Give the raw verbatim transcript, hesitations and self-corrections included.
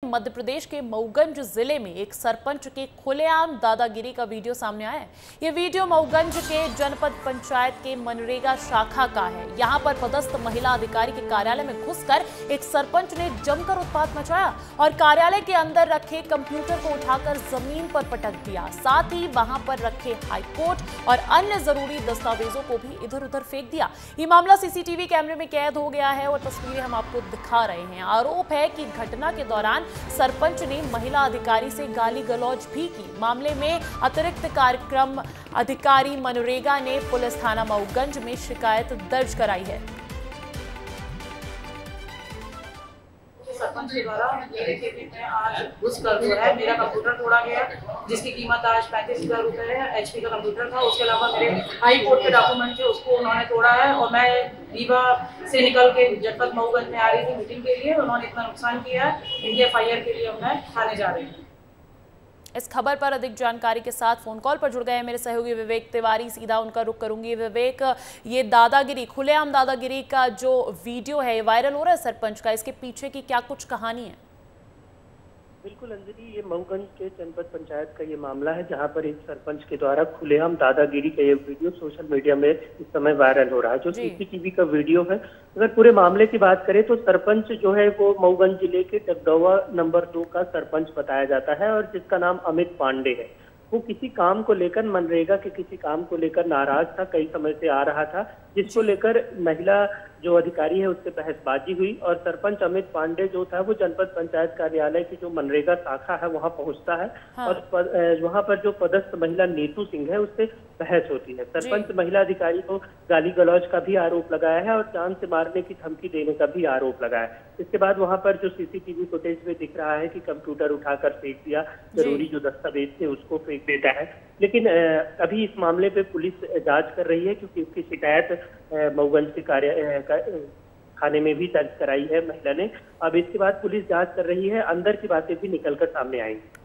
मध्य प्रदेश के मऊगंज जिले में एक सरपंच के खुलेआम दादागिरी का वीडियो सामने आया है। ये वीडियो मऊगंज के जनपद पंचायत के मनरेगा शाखा का है। यहाँ पर पदस्थ महिला अधिकारी के कार्यालय में घुसकर एक सरपंच ने जमकर उत्पात मचाया और कार्यालय के अंदर रखे कंप्यूटर को उठाकर जमीन पर पटक दिया। साथ ही वहां पर रखे हाईकोर्ट और अन्य जरूरी दस्तावेजों को भी इधर उधर फेंक दिया। ये मामला सीसीटीवी कैमरे में कैद हो गया है और तस्वीरें हम आपको दिखा रहे हैं। आरोप है कि घटना के दौरान सरपंच ने महिला अधिकारी से गाली गलौज भी की। मामले में अतिरिक्त कार्यक्रम अधिकारी मनरेगा ने पुलिस थाना मऊगंज में शिकायत दर्ज कराई है। सरपंच के द्वारा मेरे खेत में आज घुस कर जो है मेरा कंप्यूटर तोड़ा गया, जिसकी कीमत आज पैंतीस हजार रुपए है। एचपी का कंप्यूटर था। उसके अलावा मेरे हाई कोर्ट के डॉक्यूमेंट थे, उसको उन्होंने तोड़ा है। और मैं रीवा से निकल के जनपद मऊगंज में आ रही थी मीटिंग के लिए। उन्होंने इतना नुकसान किया है, इनके एफ आई आर के लिए मैं थाने जा रही हूँ। इस खबर पर अधिक जानकारी के साथ फोन कॉल पर जुड़ गए हैं मेरे सहयोगी विवेक तिवारी। सीधा उनका रुख करूंगी। विवेक, ये दादागिरी, खुलेआम दादागिरी का जो वीडियो है वायरल हो रहा है सरपंच का, इसके पीछे की क्या कुछ कहानी है? बिल्कुल अंजलि, ये मऊगंज के जनपद पंचायत का ये मामला है जहां पर एक सरपंच के द्वारा खुलेआम दादागिरी का ये वीडियो सोशल मीडिया में इस समय वायरल हो रहा है। जो सीसीटीवी का वीडियो है, अगर पूरे मामले की बात करें तो सरपंच जो है वो मऊगंज जिले के टगडौवा नंबर दो का सरपंच बताया जाता है और जिसका नाम अमित पांडे है। वो किसी काम को लेकर, मनरेगा के किसी काम को लेकर नाराज था, कई समय से आ रहा था, जिसको लेकर महिला जो अधिकारी है उससे बहसबाजी हुई और सरपंच अमित पांडे जो था वो जनपद पंचायत कार्यालय की जो मनरेगा शाखा है वहां पहुंचता है। हाँ। और वहां पर जो पदस्थ महिला नीतू सिंह है उससे बहस होती है। सरपंच महिला अधिकारी को गाली गलौज का भी आरोप लगाया है और जान से मारने की धमकी देने का भी आरोप लगाया है। इसके बाद वहां पर जो सीसीटीवी फुटेज में दिख रहा है कि कंप्यूटर उठाकर फेंक दिया, जरूरी जो दस्तावेज थे उसको फेंक देता है। लेकिन अभी इस मामले पे पुलिस जांच कर रही है क्योंकि उसकी शिकायत मऊगंज के कार्य थाने में भी दर्ज कराई है महिला ने। अब इसके बाद पुलिस जांच कर रही है, अंदर की बातें भी निकलकर सामने आएंगी।